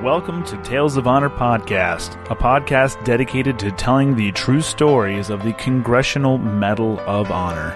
welcome to Tales of Honor Podcast, a podcast dedicated to telling the true stories of the Congressional Medal of Honor.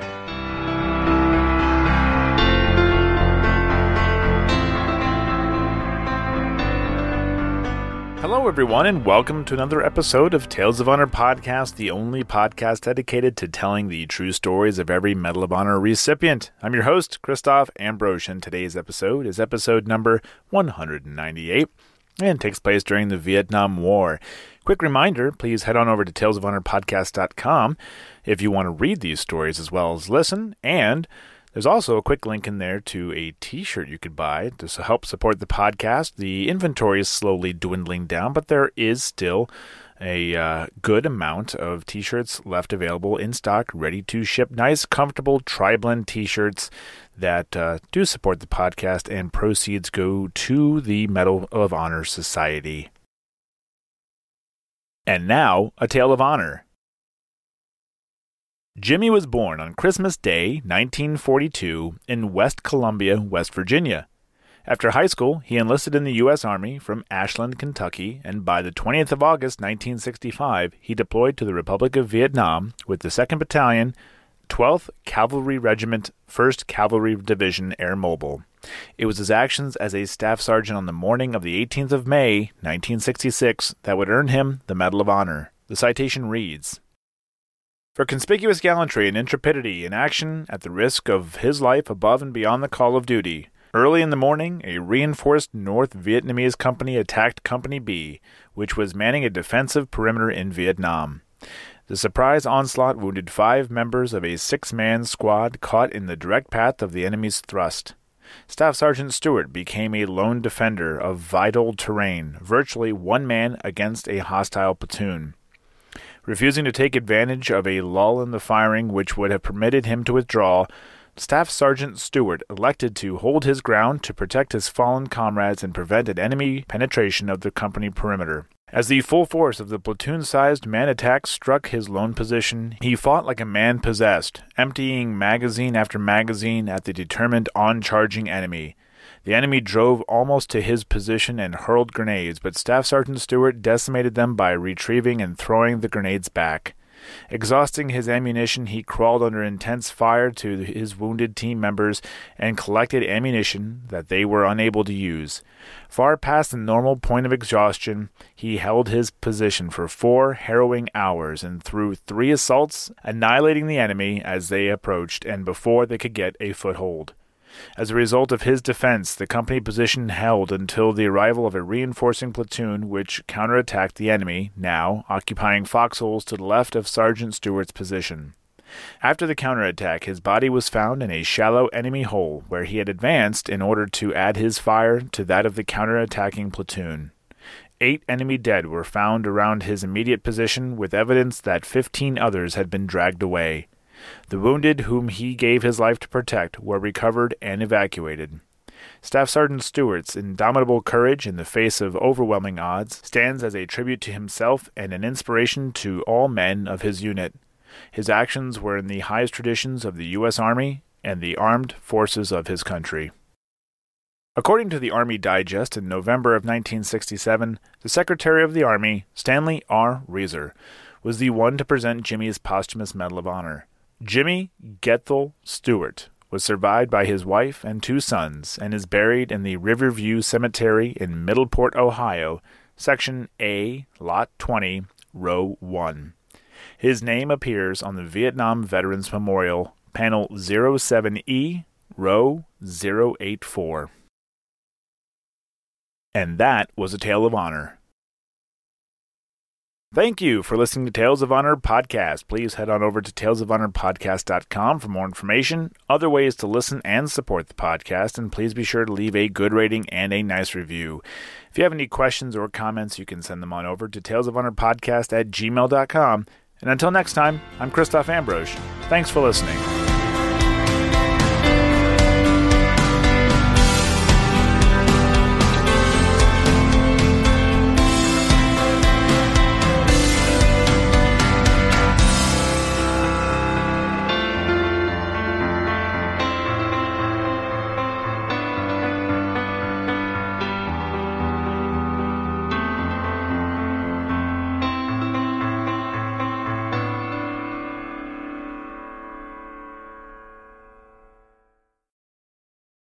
Hello everyone, and welcome to another episode of Tales of Honor Podcast, the only podcast dedicated to telling the true stories of every Medal of Honor recipient. I'm your host, Christoph Ambrose, and today's episode is episode number 198. And takes place during the Vietnam War. Quick reminder, please head on over to talesofhonorpodcast.com if you want to read these stories as well as listen. And there's also a quick link in there to a t-shirt you could buy to help support the podcast. The inventory is slowly dwindling down, but there is still a good amount of t-shirts left available in stock, ready to ship. Nice, comfortable tri-blend t-shirts that do support the podcast, and proceeds go to the Medal of Honor Society. And now, a tale of honor. Jimmy was born on Christmas Day, 1942, in West Columbia, West Virginia. After high school, he enlisted in the U.S. Army from Ashland, Kentucky, and by the 20th of August, 1965, he deployed to the Republic of Vietnam with the 2nd Battalion, 12th Cavalry Regiment, 1st Cavalry Division Air Mobile. It was his actions as a staff sergeant on the morning of the 18th of May, 1966, that would earn him the Medal of Honor. The citation reads, "For conspicuous gallantry and intrepidity in action at the risk of his life above and beyond the call of duty, early in the morning, a reinforced North Vietnamese company attacked Company B, which was manning a defensive perimeter in Vietnam. The surprise onslaught wounded 5 members of a 6-man squad caught in the direct path of the enemy's thrust. Staff Sergeant Stewart became a lone defender of vital terrain, virtually one man against a hostile platoon. Refusing to take advantage of a lull in the firing which would have permitted him to withdraw, Staff Sergeant Stewart elected to hold his ground to protect his fallen comrades and prevent an enemy penetration of the company perimeter. As the full force of the platoon-sized man attack struck his lone position, he fought like a man possessed, emptying magazine after magazine at the determined on-charging enemy. The enemy drove almost to his position and hurled grenades, but Staff Sergeant Stewart decimated them by retrieving and throwing the grenades back. Exhausting his ammunition, he crawled under intense fire to his wounded team members and collected ammunition that they were unable to use. Far past the normal point of exhaustion, he held his position for 4 harrowing hours and threw 3 assaults, annihilating the enemy as they approached and before they could get a foothold. As a result of his defense, the company position held until the arrival of a reinforcing platoon which counterattacked the enemy, now occupying foxholes to the left of Sergeant Stewart's position. After the counterattack, his body was found in a shallow enemy hole where he had advanced in order to add his fire to that of the counterattacking platoon. 8 enemy dead were found around his immediate position, with evidence that 15 others had been dragged away. The wounded, whom he gave his life to protect, were recovered and evacuated. Staff Sergeant Stewart's indomitable courage in the face of overwhelming odds stands as a tribute to himself and an inspiration to all men of his unit. His actions were in the highest traditions of the U.S. Army and the armed forces of his country." According to the Army Digest in November of 1967, the Secretary of the Army, Stanley R. Reeser, was the one to present Jimmy's posthumous Medal of Honor. Jimmy Gethel Stewart was survived by his wife and 2 sons and is buried in the Riverview Cemetery in Middleport, Ohio, Section A, Lot 20, Row 1. His name appears on the Vietnam Veterans Memorial, Panel 07E, Row 084. And that was a Tale of Honor. Thank you for listening to Tales of Honor Podcast. Please head on over to talesofhonorpodcast.com for more information, other ways to listen and support the podcast, and please be sure to leave a good rating and a nice review. If you have any questions or comments, you can send them on over to talesofhonorpodcast@gmail.com. And until next time, I'm Christoph Ambrose. Thanks for listening.